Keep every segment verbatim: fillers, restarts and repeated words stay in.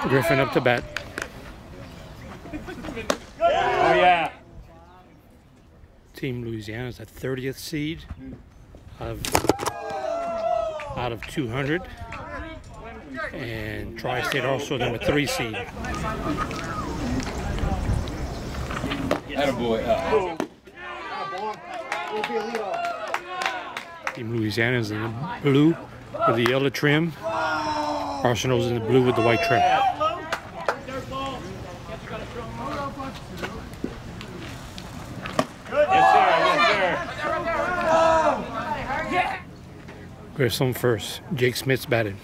Griffin up to bat. Oh yeah. Team Louisiana is the thirtieth seed out of, out of two hundred. And Tri-State also number three seed. Attaboy. Uh, Team Louisiana is in the blue with the yellow trim. Arsenal's in the blue with the white trim. Griffin first. Jake Smith's batted.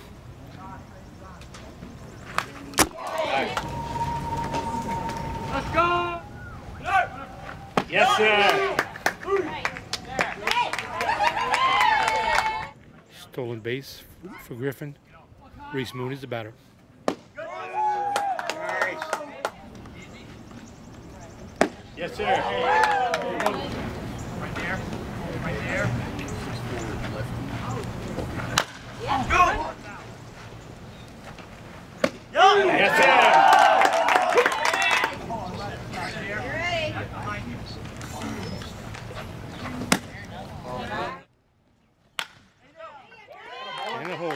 Let's go! Yes, sir. Stolen base for Griffin. Reese Mooney's the batter. Yes, sir. Right there. Right there. Go! Yes, sir. In a hole.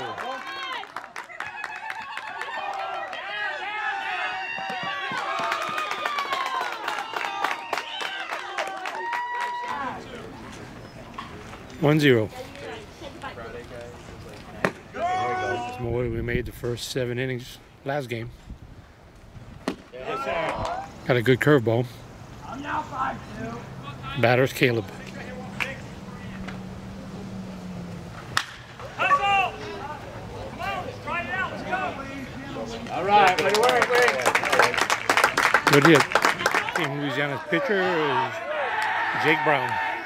One zero. Small, we made the first seven innings last game. Yes, sir. Got a good curveball. Batter's Caleb. All right, way to work, Rick. Good hit. Team Louisiana's pitcher is Jake Brown.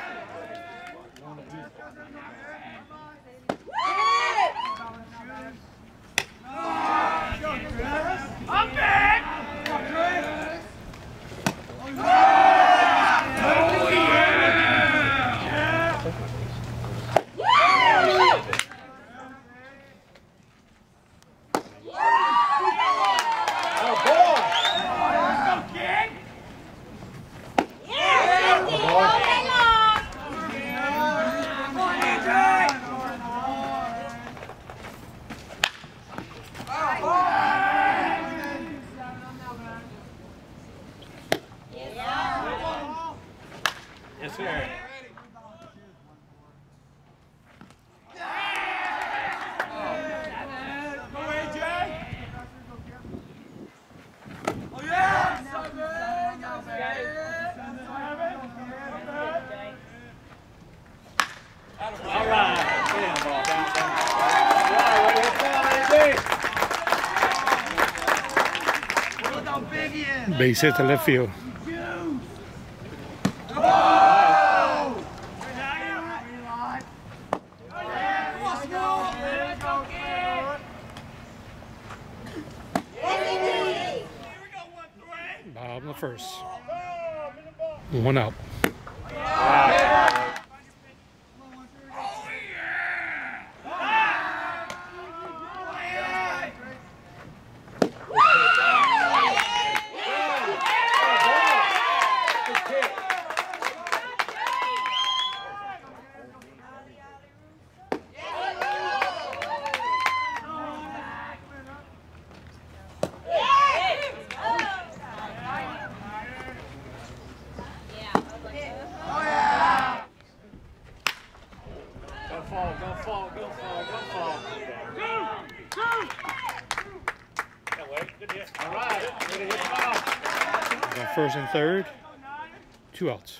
Yes, sir. All right. Base hit to left field. Bob on the first. One out. First and third, two outs.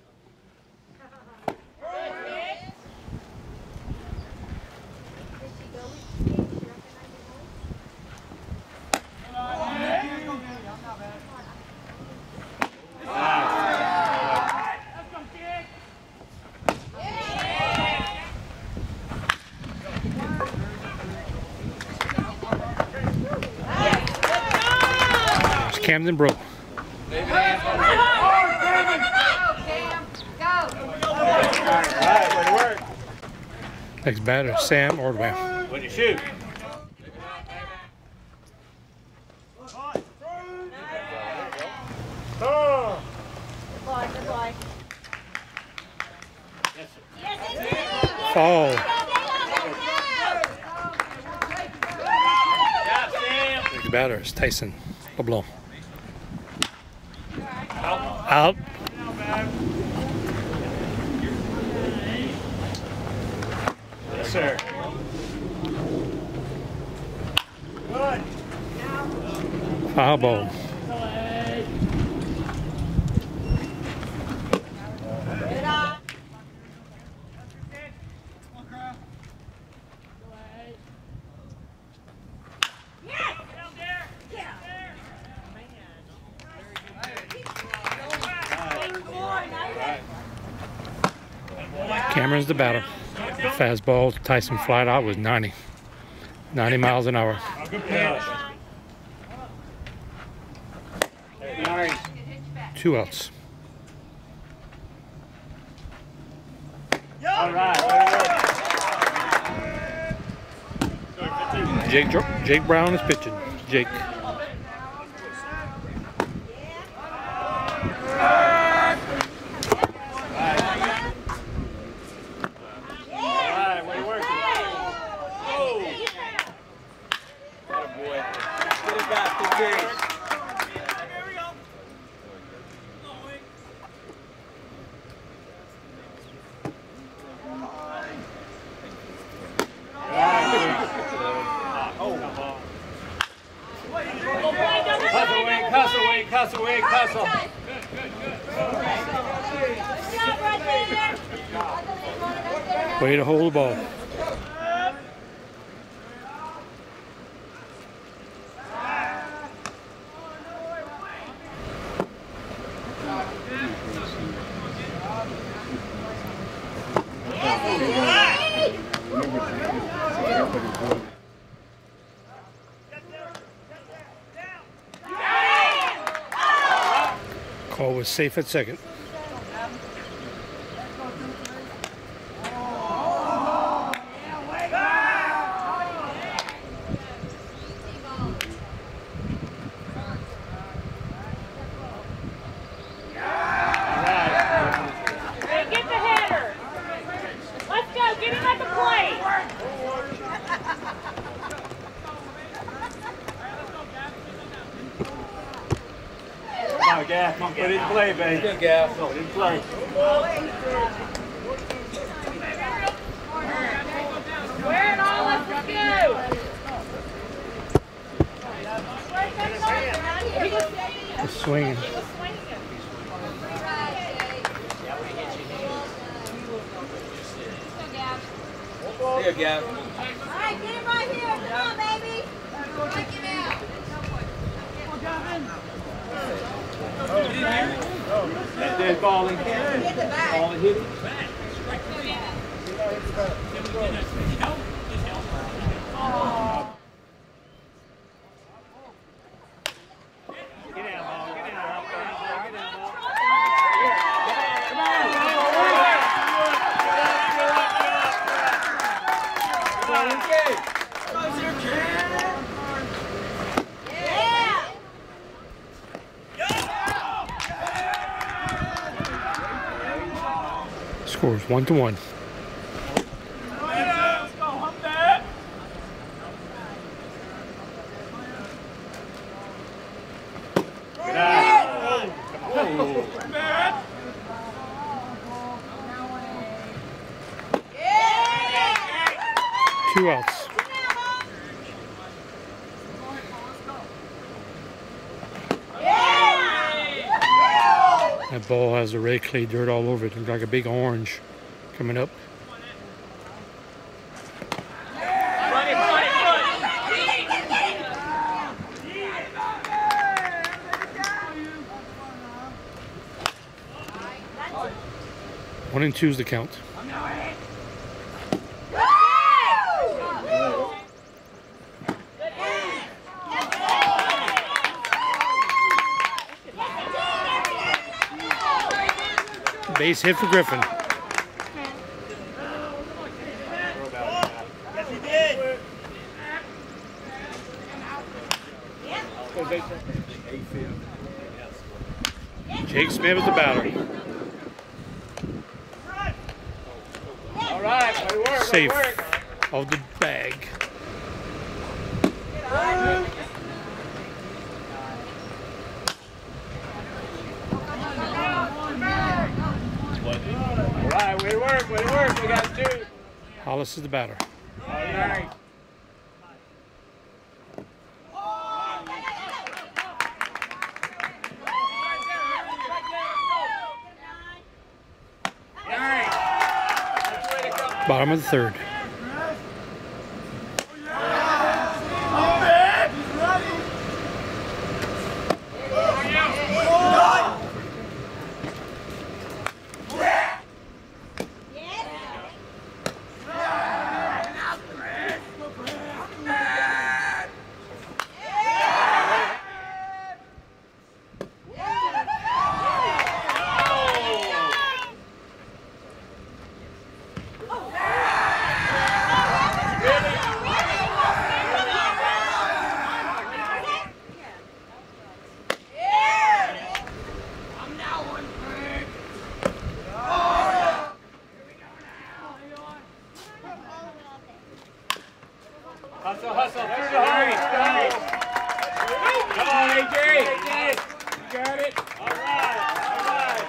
Camden broke. Next batter, Sam Ardoin. When you shoot. Foul. The batter is Tyson Leblanc. Out. Yes, sir. Good. Foul ball. Cameron's the batter. The fastball, Tyson flied out was ninety. ninety miles an hour. Good pitch. Nice. Two outs. All right. Jake Jake Brown is pitching. Jake. Cuss away, cuss away. Way to hold the ball. Call was safe at second. Gaff, come put it in play, baby. Good, Gaff. Put it in play. Where it all up to go? Just swinging. Here, Gaff. All right, get him right here. Come on, baby. Take him out. That dead ball in here. Ball and hit it. Scores one to one. Two outs. That ball has the red clay dirt all over it. Looks like a big orange coming up. One and two's the count. Base hit for Griffin. Yes, he did. Jake Smith is the batter. All right, way to work, way to safe work. of the bag. All right, way to work, way to work. We got two. Hollis is the batter. All right. Bottom of the third. Hustle, hustle, through the hurry. Come on, A J. You got it. All right, all right.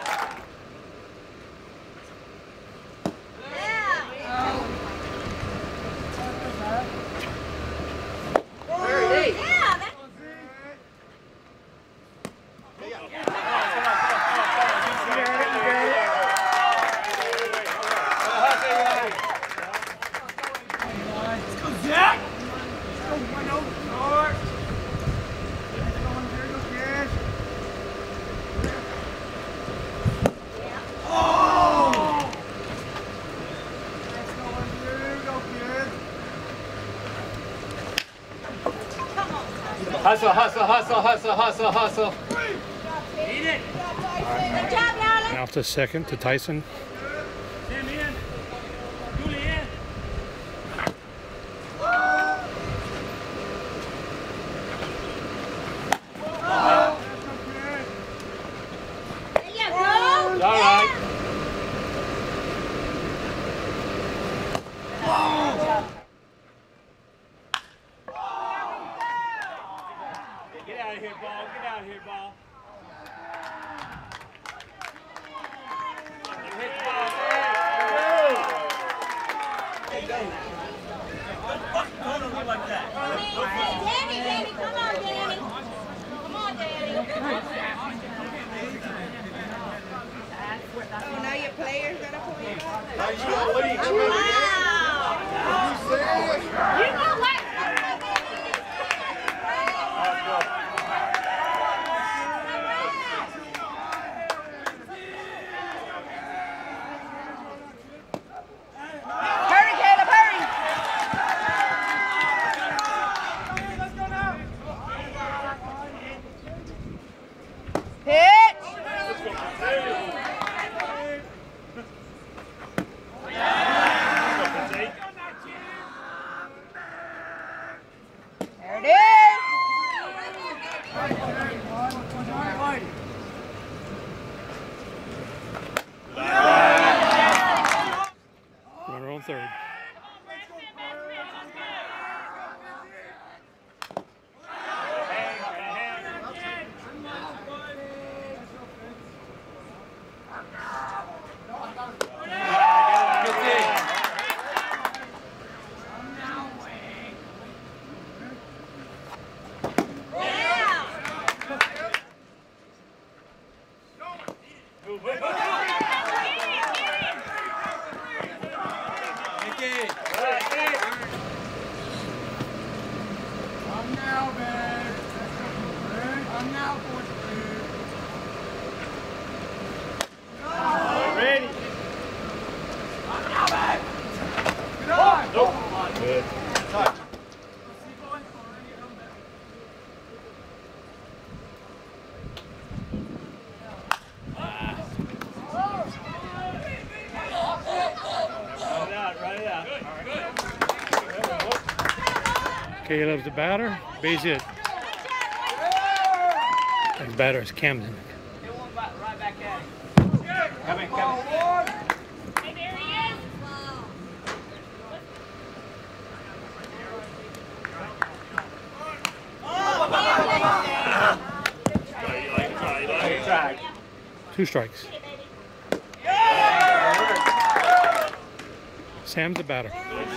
Hustle, hustle, hustle, hustle, hustle, hustle. Eat it. Good job, darling. Now to second to Tyson. Sam in. Cooley in. There you go. All right. Get out of here, ball. Get out of here, ball. Hit the ball. Don't like that. Danny, Danny, come on, Danny. Come on, Danny. Oh, now your players gotta play. Wow. You know what? Hurry, Caleb, hurry! Pitch! There it is! Runner on third. Caleb's the batter. Base hit. And the batter is Camden. Right back at it. Come in, come in. Hey, there he is. Two strikes. Sam's the batter.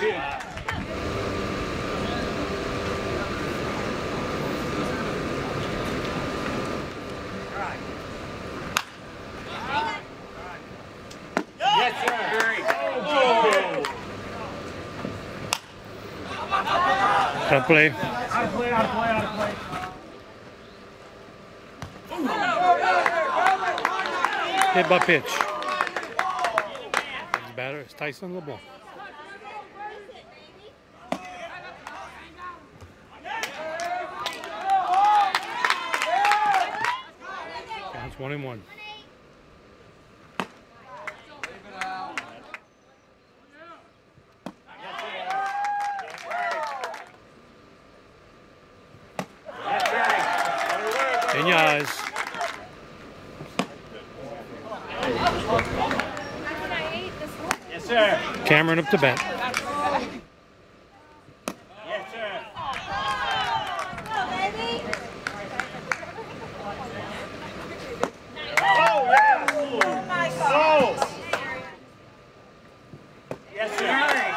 Yes, sir. Oh. Out of play. Out of play, out of play, out of play. Hit by pitch. The batter is Tyson Leblanc. Counts one and one. In your eyes. Yes, sir. Cameron up to bat. Yes, sir. Go, baby. Oh, yeah. Oh, my God. Oh. Yes, sir.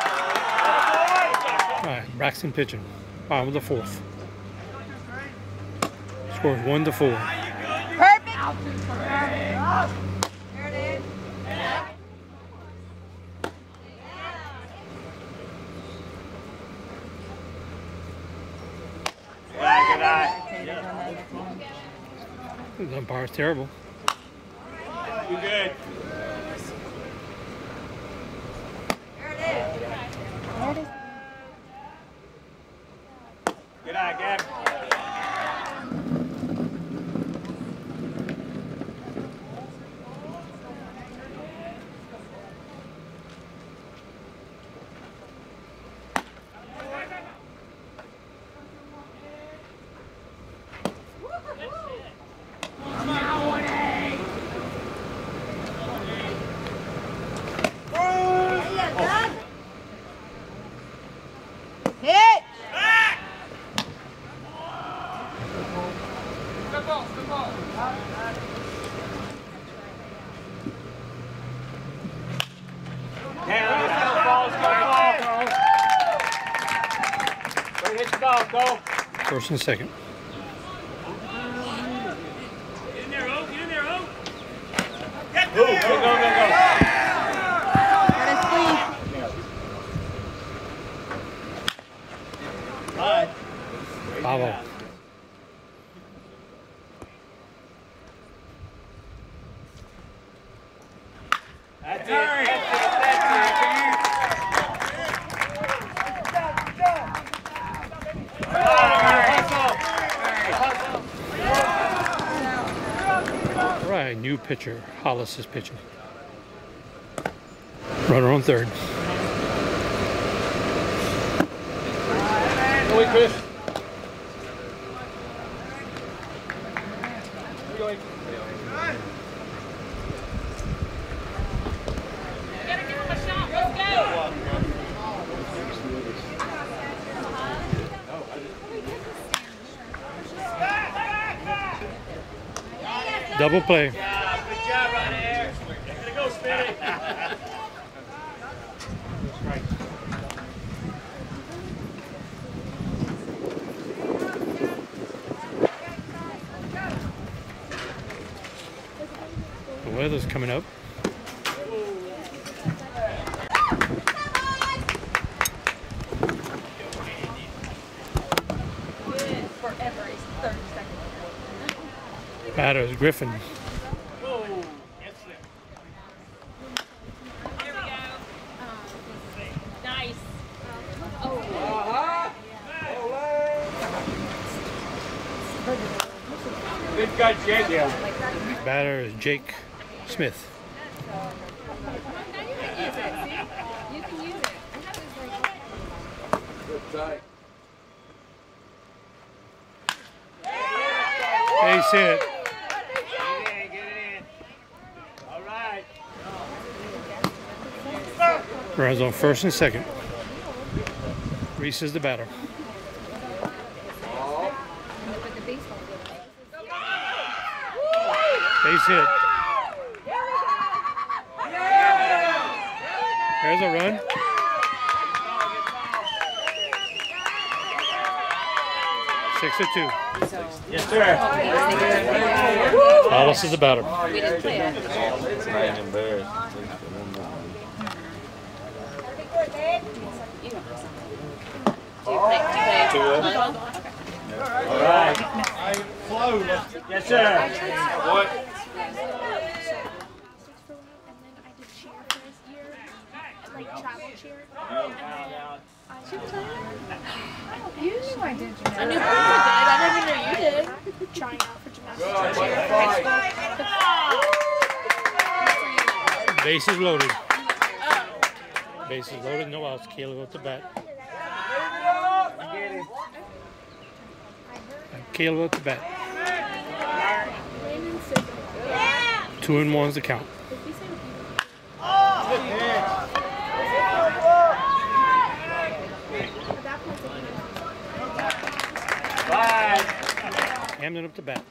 All right, Braxton pitching. Bottom of the fourth. Scores one to four. Perfect. There it is. Good eye, good eye. The umpire's terrible. You good. There it is. Good eye, Gab. Hit. Hey, let's go, balls, go, ball, girls. Go hit the ball, go. First and second. In there, O. Get in there, O. Go, go, go, go, go. Let us squeeze. Bye. Bravo. That's it, that's it, that's it. All right, new pitcher. Hollis is pitching. Runner on third. Go away, Chris. Double play. Good job right there. Gonna go, Spinny. The weather's coming up. Forever is thirty seconds. Batter is Griffin. Whoa. Yes, sir. There we go. Nice. Good cut, Jake. Yeah. Batter is Jake Smith. You can use it. Base hit. Get it in, get it in. All right. Runs on first and second. Reese is the batter. Base hit. There's a run. Six to two. Yes, sir. Hollis is the batter. We didn't play it. It's not embarrassed. All right. Yes, sir. What? Like travel cheer. You knew I did. I knew Bertha did. I didn't even know you did. Trying out for gymnastics cheer in high school. Bases loaded. Bases loaded, no outs. Caleb with the bat. Caleb with the bat. Two and one's the count. Five. Hamden up the bat.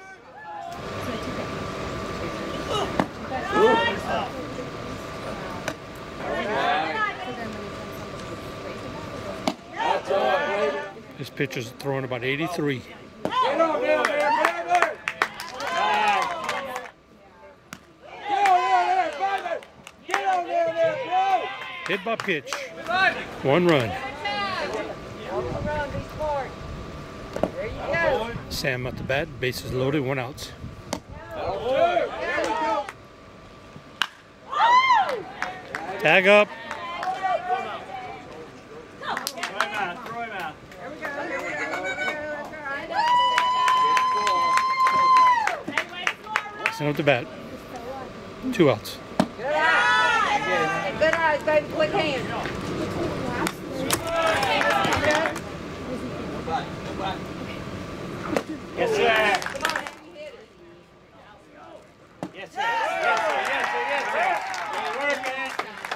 This pitcher's throwing about eighty-three. Get on there, baby. Five. Get on there, baby. Get on there, bro. Hit by pitch. One run. Sam at the bat. Bases loaded. One out. Tag up. Send up the bat. Two outs. Good eyes. Good eyes, baby. Quick hands. Yes, sir. Yes, sir. Yes, sir. Yes, sir. Yes, sir. You're working it.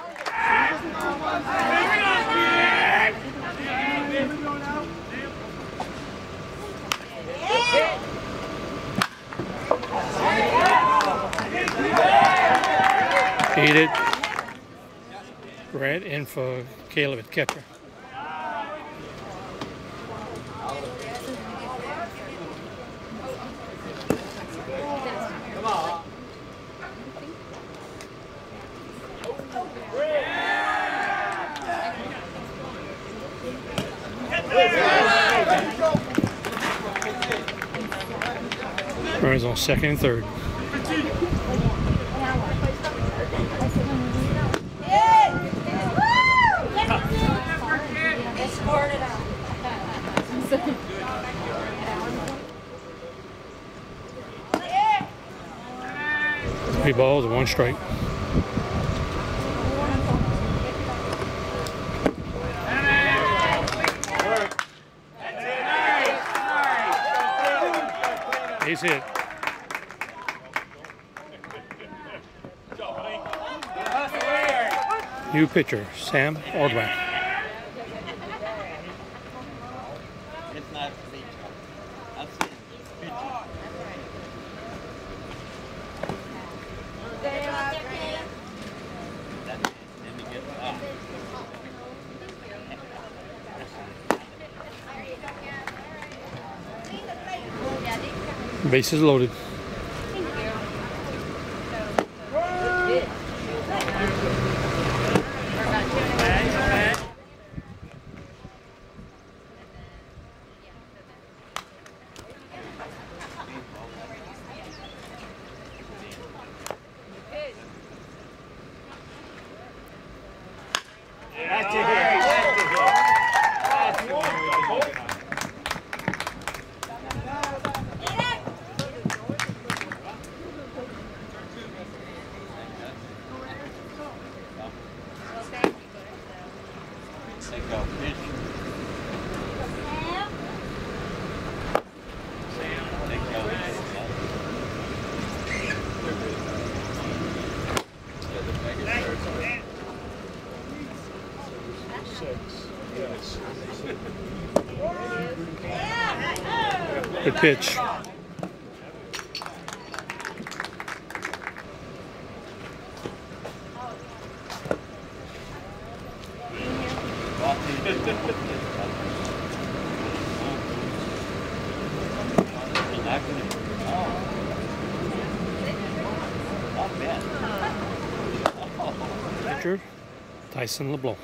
Beat it. Right in for Caleb at catcher. Runners on second and third. Three balls and one strike. He's hit. New pitcher, Sam Ardoin. It's not a feature. I've seen pictures. Let me get it off. Bases loaded. That's a hit. That's a hit. That's a hit. Take off pitch. Take off Good pitch. catcher, Tyson Leblanc.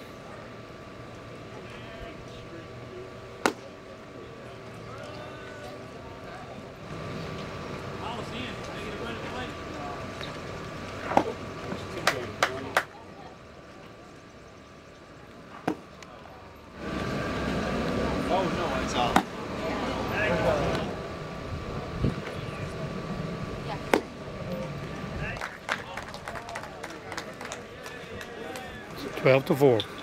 twelve to four.